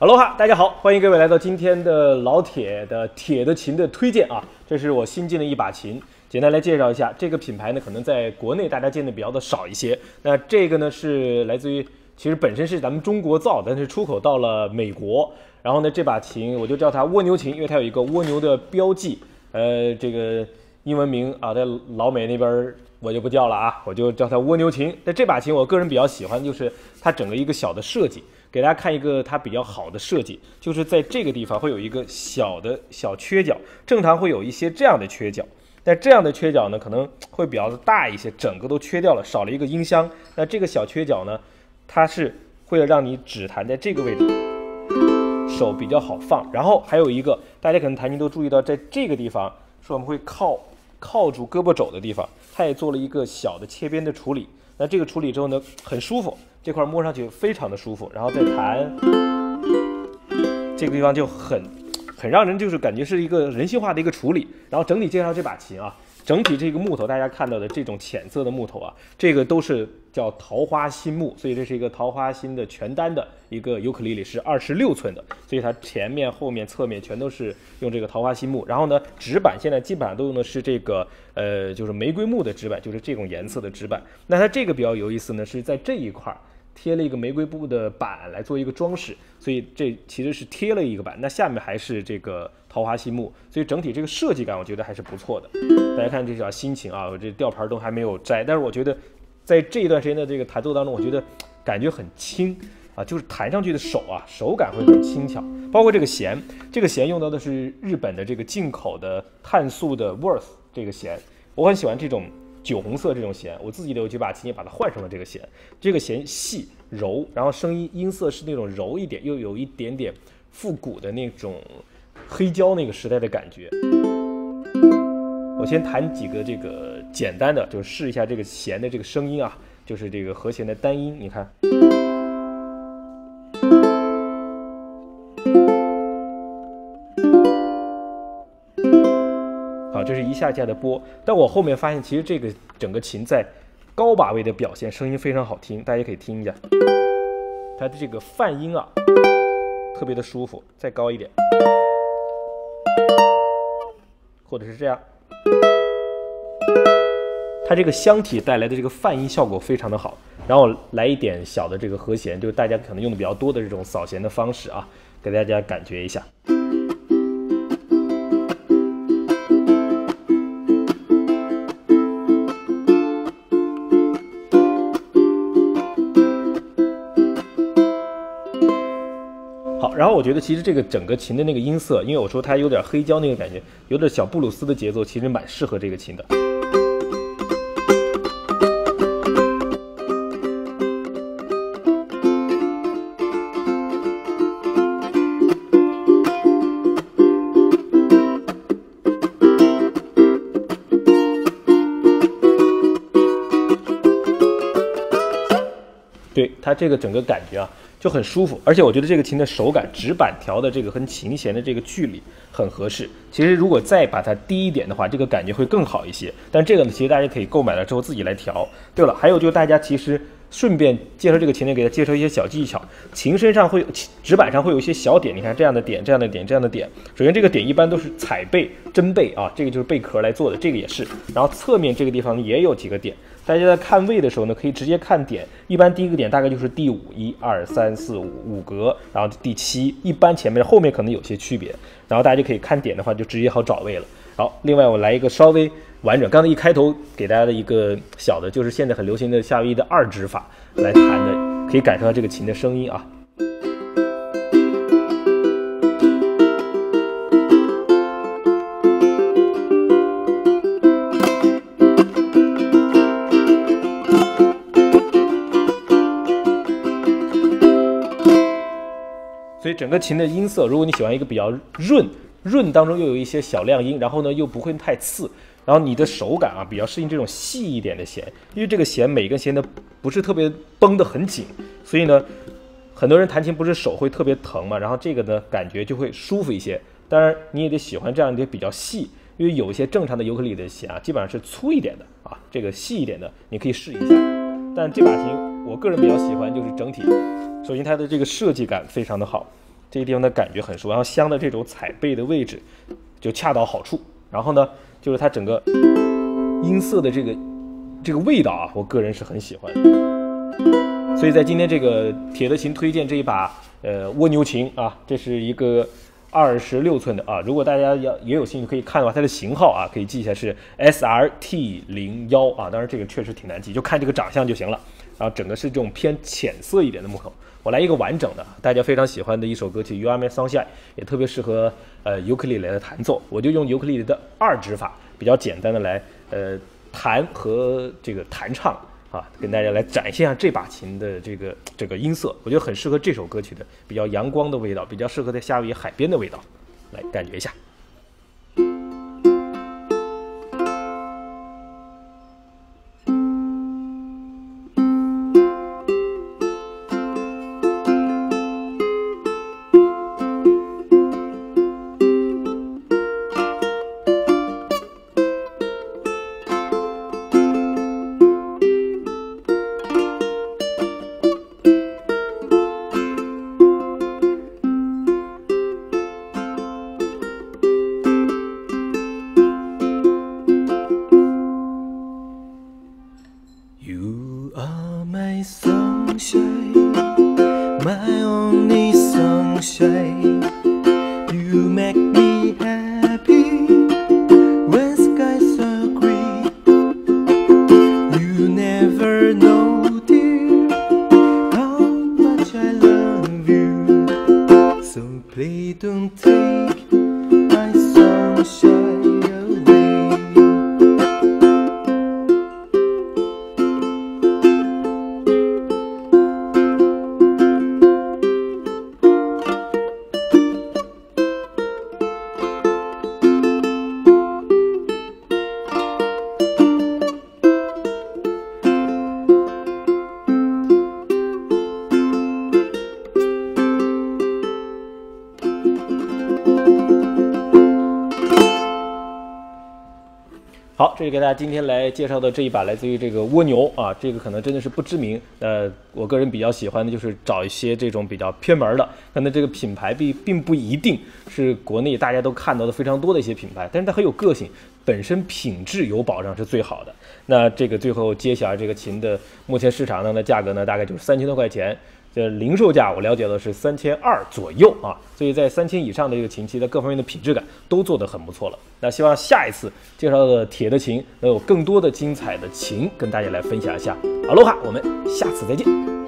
哈喽哈，大家好，欢迎各位来到今天的老铁的铁的琴的推荐啊！这是我新进的一把琴，简单来介绍一下。这个品牌呢，可能在国内大家见的比较的少一些。那这个呢是来自于，其实本身是咱们中国造，但是出口到了美国。然后呢，这把琴我就叫它蜗牛琴，因为它有一个蜗牛的标记。这个英文名啊，在老美那边我就不叫了啊，我就叫它蜗牛琴。那这把琴我个人比较喜欢，就是它整个一个小的设计。给大家看一个它比较好的设计，就是在这个地方会有一个小缺角，正常会有一些这样的缺角，但这样的缺角呢可能会比较大一些，整个都缺掉了，少了一个音箱。那这个小缺角呢，它是会让你只弹在这个位置，手比较好放。然后还有一个，大家可能弹琴都注意到，在这个地方是我们会靠住胳膊肘的地方，它也做了一个小的切边的处理。那这个处理之后呢，很舒服，这块摸上去非常的舒服，然后再弹，这个地方就很让人就是感觉是一个人性化的一个处理。然后整体介绍这把琴啊，整体这个木头大家看到的这种浅色的木头啊，这个都是叫桃花心木，所以这是一个桃花心的全单的一个尤克里里，是26寸的，所以它前面、后面、侧面全都是用这个桃花心木。然后呢，指板现在基本上都用的是这个就是玫瑰木的指板，就是这种颜色的指板。那它这个比较有意思呢，是在这一块贴了一个玫瑰布的板来做一个装饰，所以这其实是贴了一个板，那下面还是这个桃花心木，所以整体这个设计感我觉得还是不错的。大家看这把新琴啊，我这吊牌都还没有摘，但是我觉得在这一段时间的这个弹奏当中，我觉得感觉很轻啊，就是弹上去的手感会很轻巧。包括这个弦，用到的是日本的这个进口的碳素的 Worth 这个弦，我很喜欢这种酒红色这种弦，我自己的有几把琴也把它换成了这个弦。这个弦细柔，然后声音色是那种柔一点，又有一点点复古的那种黑胶那个时代的感觉。我先弹几个这个简单的，就是试一下这个弦的这个声音啊，就是这个和弦的单音，你看。好，这是一下下的拨，但我后面发现，其实这个整个琴在高把位的表现声音非常好听，大家也可以听一下，它的这个泛音啊，特别的舒服，再高一点，或者是这样，它这个箱体带来的这个泛音效果非常的好。然后来一点小的这个和弦，就是大家可能用的比较多的这种扫弦的方式啊，给大家感觉一下。好，然后我觉得其实这个整个琴的那个音色，因为我说它有点黑胶那个感觉，有点小布鲁斯的节奏，其实蛮适合这个琴的。对，它这个整个感觉啊就很舒服，而且我觉得这个琴的手感，指板调的这个和琴弦的这个距离很合适。其实如果再把它低一点的话，这个感觉会更好一些。但这个呢，其实大家可以购买了之后自己来调。对了，还有就是大家其实顺便介绍这个琴呢，给大家介绍一些小技巧。琴身上会有，指板上会有一些小点，你看这样的点，这样的点，这样的点。首先这个点一般都是彩贝、真贝啊，这个就是贝壳来做的，这个也是。然后侧面这个地方也有几个点。大家在看位的时候呢，可以直接看点，一般第一个点大概就是第5，1、2、3、4、5格，然后第7，一般前面后面可能有些区别，然后大家就可以看点的话，就直接好找位了。好，另外我来一个稍微完整，刚才一开头给大家的一个小的，就是现在很流行的夏威夷的2指法来弹的，可以感受到这个琴的声音啊。所以整个琴的音色，如果你喜欢一个比较润当中又有一些小亮音，然后呢又不会太刺，然后你的手感啊比较适应这种细一点的弦，因为这个弦每个弦的不是特别绷得很紧，所以呢很多人弹琴不是手会特别疼嘛，然后这个呢感觉就会舒服一些。当然你也得喜欢这样一点比较细，因为有一些正常的尤克里里的弦啊基本上是粗一点的啊，这个细一点的你可以试一下。但这把琴我个人比较喜欢就是整体，首先它的这个设计感非常的好， 这个地方的感觉很舒服，然后香的这种踩背的位置就恰到好处。然后呢，就是它整个音色的这个味道啊，我个人是很喜欢的。所以在今天这个铁的琴推荐这一把蜗牛琴啊，这是一个26寸的啊。如果大家也有兴趣可以看的话，它的型号啊可以记一下是 SRT01啊。当然这个确实挺难记，就看这个长相就行了。然后整个是这种偏浅色一点的木头。我来一个完整的，大家非常喜欢的一首歌曲《You Are My Sunshine》，也特别适合尤克里里的弹奏。我就用尤克里里的2指法，比较简单的来弹和这个弹唱啊，跟大家来展现一下这把琴的这个音色，我觉得很适合这首歌曲的比较阳光的味道，比较适合在夏威夷海边的味道，来感觉一下。 You are my sunshine, my only sunshine. You make me happy when skies are green. You never know, dear, how much I love you. So please don't take my sunshine away. 好，这是给大家今天来介绍的这一把来自于这个蜗牛啊，这个可能真的是不知名。我个人比较喜欢的就是找一些这种比较偏门的，可能这个品牌并不一定是国内大家都看到的非常多的一些品牌，但是它很有个性，本身品质有保障是最好的。那这个最后揭晓这个琴的目前市场上的价格呢，大概就是3000多块钱。这零售价我了解的是3200左右啊，所以在3000以上的这个琴，其实在各方面的品质感都做得很不错了。那希望下一次介绍的铁的琴能有更多的精彩的琴跟大家来分享一下。阿罗哈，我们下次再见。